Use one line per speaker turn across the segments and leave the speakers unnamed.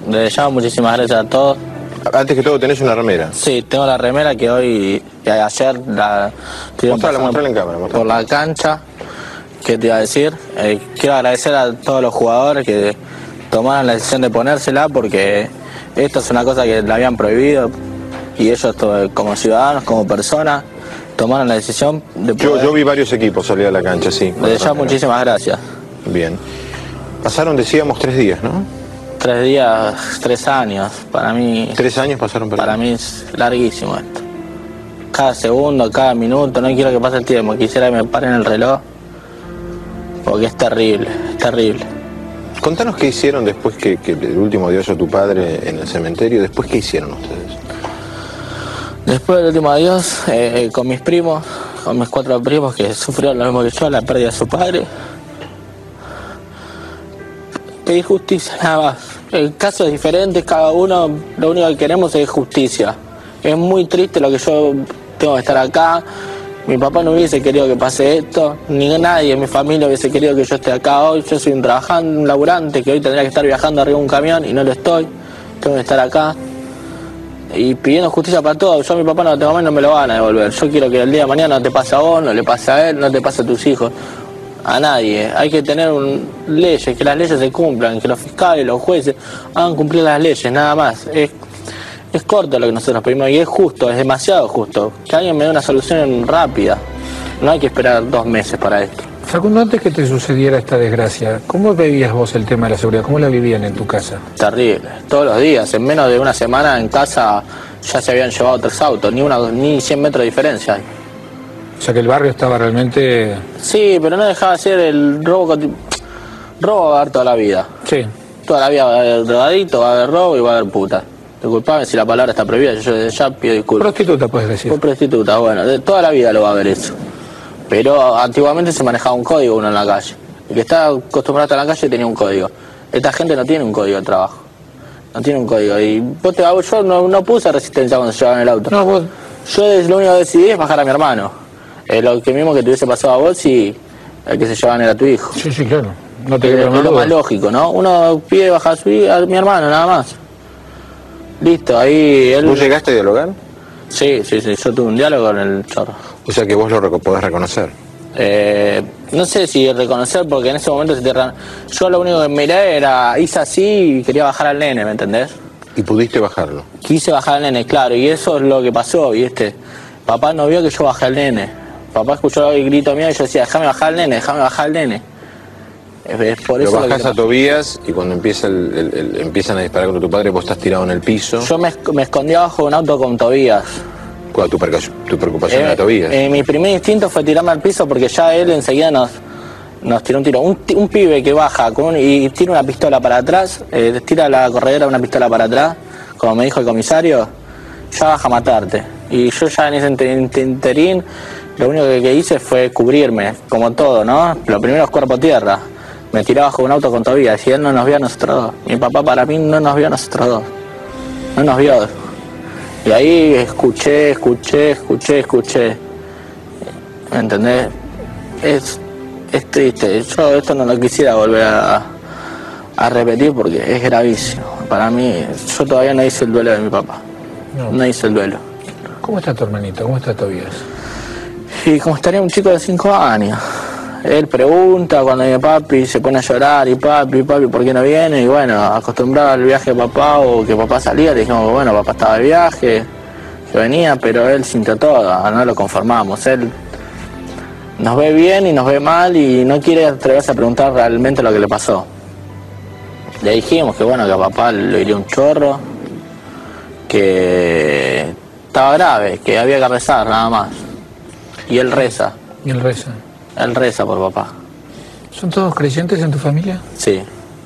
Desde ya, muchísimas gracias a todos.
Antes que todo, ¿tenés una remera?
Sí, tengo la remera que hoy y ayer la
mostrala en cámara.
Por la cancha. ¿Qué te iba a decir? Quiero agradecer a todos los jugadores que tomaron la decisión de ponérsela, porque esto es una cosa que la habían prohibido y ellos como ciudadanos, como personas, tomaron la decisión de poder...
Yo vi varios equipos salir a la cancha, sí.
Desde ya, muchísimas gracias.
Bien. Pasaron, decíamos, 3 días, ¿no?
3 días, 3 años. Para mí...
3 años pasaron
para mí es larguísimo esto. Cada segundo, cada minuto, no quiero que pase el tiempo. Quisiera que me paren el reloj, porque es terrible, es terrible.
Contanos qué hicieron después que el último adiós a tu padre en el cementerio. ¿Después qué hicieron ustedes?
Después del último adiós, con mis primos, con mis 4 primos que sufrieron lo mismo que yo, la pérdida de su padre, pedir justicia, nada más. El caso es diferente, cada uno, lo único que queremos es justicia. Es muy triste lo que yo tengo que estar acá. Mi papá no hubiese querido que pase esto, ni nadie en mi familia hubiese querido que yo esté acá hoy. Yo soy un laburante que hoy tendría que estar viajando arriba de un camión y no lo estoy. Tengo que estar acá y pidiendo justicia para todos. Yo a mi papá no tengo más, no me lo van a devolver. Yo quiero que el día de mañana no te pase a vos, no le pase a él, no te pase a tus hijos, a nadie. Hay que tener leyes, que las leyes se cumplan, que los fiscales, los jueces hagan cumplir las leyes, nada más. Es corto lo que nosotros pedimos y es justo, es demasiado justo. Que alguien me dé una solución rápida. No hay que esperar 2 meses para esto.
Facundo, antes que te sucediera esta desgracia, ¿cómo veías vos el tema de la seguridad? ¿Cómo la vivían en tu casa?
Terrible. Todos los días, en menos de una semana en casa ya se habían llevado 3 autos, ni 100 metros de diferencia hay.
O sea que el barrio estaba realmente...
Sí, pero no dejaba de ser el robo. Robo va a haber toda la vida.
Sí.
Toda la vida va a haber drogadito, va a haber robo y va a haber puta. Disculpame si la palabra está prohibida, yo desde ya pido disculpas.
Prostituta, puedes decir.
Por prostituta, bueno, de toda la vida lo va a haber eso. Pero antiguamente se manejaba un código uno en la calle. El que está acostumbrado a estar en la calle tenía un código. Esta gente no tiene un código de trabajo. No tiene un código. Y yo no puse resistencia cuando se llevaban el auto.
No, vos...
Yo lo único que decidí es bajar a mi hermano. Lo que mismo que te hubiese pasado a vos si el que se llevaban era tu hijo.
Sí, claro. No te
es lo más lógico, ¿no? Uno pide bajar a mi hermano, nada más. Listo, ahí él...
¿Vos llegaste a dialogar?
Sí, yo tuve un diálogo con el chorro.
O sea que vos lo podés reconocer.
No sé si reconocer, porque en ese momento yo lo único que miré hice así y quería bajar al nene, ¿me entendés?
¿Y pudiste bajarlo?
Quise bajar al nene, claro, y eso es lo que pasó, ¿viste? Papá no vio que yo bajé al nene. Papá escuchó el grito mío y yo decía, déjame bajar al nene, déjame bajar al nene. Es por eso
lo bajás a Tobías y cuando empiezan a disparar contra tu padre, vos estás tirado en el piso.
Yo me escondí abajo de un auto con Tobías.
¿Cuál tu preocupación era Tobías?
Mi primer instinto fue tirarme al piso porque ya él enseguida nos tiró un tiro. Un pibe que baja y tira una pistola para atrás, tira la corredera una pistola para atrás, como me dijo el comisario, ya baja a matarte. Y yo ya en ese interín, lo único que hice fue cubrirme, como todo, ¿no? Lo primero es cuerpo a tierra. Me tiré bajo un auto con Tobías y él no nos vio a nosotros dos. Mi papá para mí no nos vio a nosotros dos. No nos vio. Y ahí escuché. ¿Me entendés? Es triste. Yo esto no lo quisiera volver a repetir porque es gravísimo. Para mí, yo todavía no hice el duelo de mi papá. No hice el duelo.
¿Cómo está tu hermanito? ¿Cómo está Tobías?
Y como estaría un chico de 5 años. Él pregunta cuando mi papi se pone a llorar y papi, ¿por qué no viene? Y bueno, acostumbrado al viaje de papá o que papá salía, le dijimos que bueno, papá estaba de viaje, que venía, pero él sintió todo, no lo conformamos. Él nos ve bien y nos ve mal y no quiere atreverse a preguntar realmente lo que le pasó. Le dijimos que bueno, que a papá le iría un chorro, que estaba grave, que había que rezar nada más. Y él reza.
¿Y él reza?
Él reza por papá.
¿Son todos creyentes en tu familia?
Sí.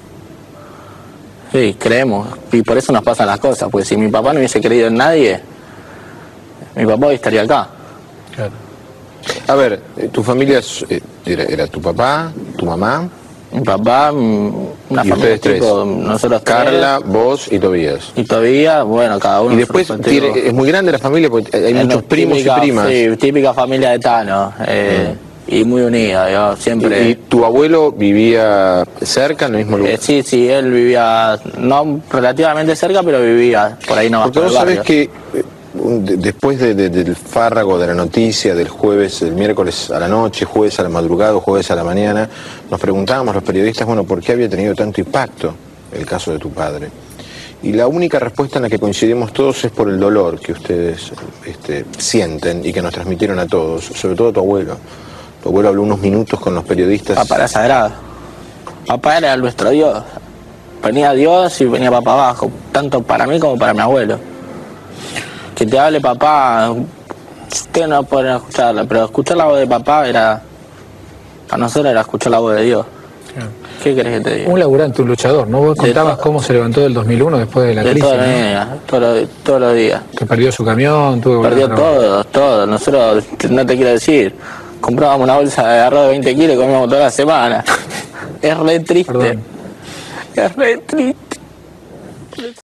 Sí, creemos. Y por eso nos pasan las cosas. Porque si mi papá no hubiese creído en nadie, mi papá hoy estaría acá.
Claro.
A ver, tu familia era tu papá, tu mamá.
Mi papá, una
y
familia
ustedes tres.
Nosotros
Carla,
tres,
vos y Tobías.
y todavía, bueno, cada uno.
Y después es muy grande la familia porque hay muchos primos y primas.
Sí, típica familia de Tano. y muy unida, yo siempre...
¿Y tu abuelo vivía cerca, en el mismo lugar?
Sí, él vivía, no relativamente cerca, pero vivía por ahí nomás.
Porque vos sabés que después del fárrago de la noticia del jueves, el miércoles a la noche, jueves a la madrugada, jueves a la mañana, nos preguntábamos los periodistas, bueno, ¿por qué había tenido tanto impacto el caso de tu padre? Y la única respuesta en la que coincidimos todos es por el dolor que ustedes sienten y que nos transmitieron a todos, sobre todo a tu abuelo. Tu abuelo habló unos minutos con los periodistas.
Papá era sagrado. Papá era nuestro Dios. Venía Dios y venía papá abajo, tanto para mí como para mi abuelo. Que te hable papá, ustedes no pueden escucharla, pero escuchar la voz de papá era, para nosotros era escuchar la voz de Dios. ¿Qué querés que te diga?
Un laburante, un luchador, ¿no? Vos contabas cómo se levantó del 2001 después de la crisis,
todos los días.
Que perdió su camión, tuvo que
perdió todo. Nosotros, no te quiero decir, comprábamos una bolsa de arroz de 20 kilos y comíamos toda la semana. Es re triste.
Perdón.
Es re triste.